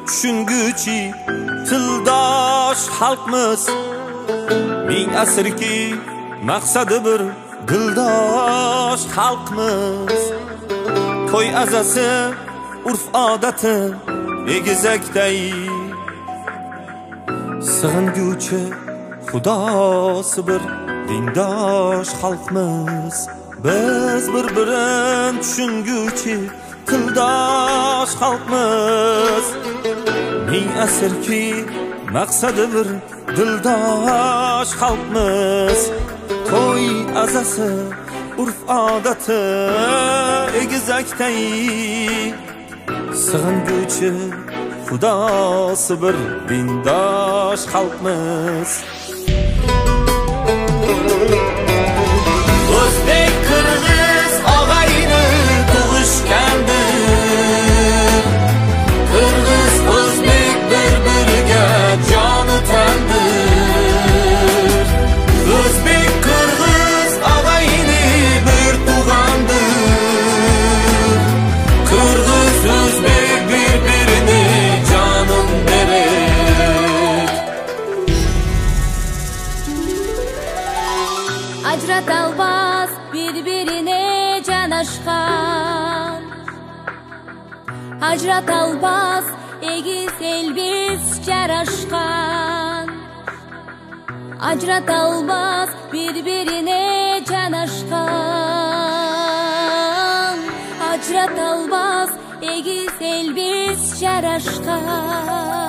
tushunguchi tildosh xalqmiz. Ming asrki maqsadi bir dildosh xalqmiz. To'y azasi urf odati egizakday, sig'inguchi xudosi bir dindosh xalqmiz. Biz bir-birin tushunguchi tildosh xalqmiz. Ming asrki maqsadi bir dildosh xalqmiz. To'y azasi urf odati egizakday, sig'inguchi xudosi bir dindosh xalqmiz. O'zbek qirg'iz og'ayni tug'ishgandir. Qirg'iz o'zbek bir-biriga joni tandir. O'zbek qirg'iz og'ayni bir tug'andir. Qirg'iz o'zbek bir-birini jonin berer. Ajratolmas bir-birine canaşkan, ajratolmas egiz elbiz jarashkan. Ajratolmas bir-birine canaşkan, ajratolmas egiz elbiz jarashkan.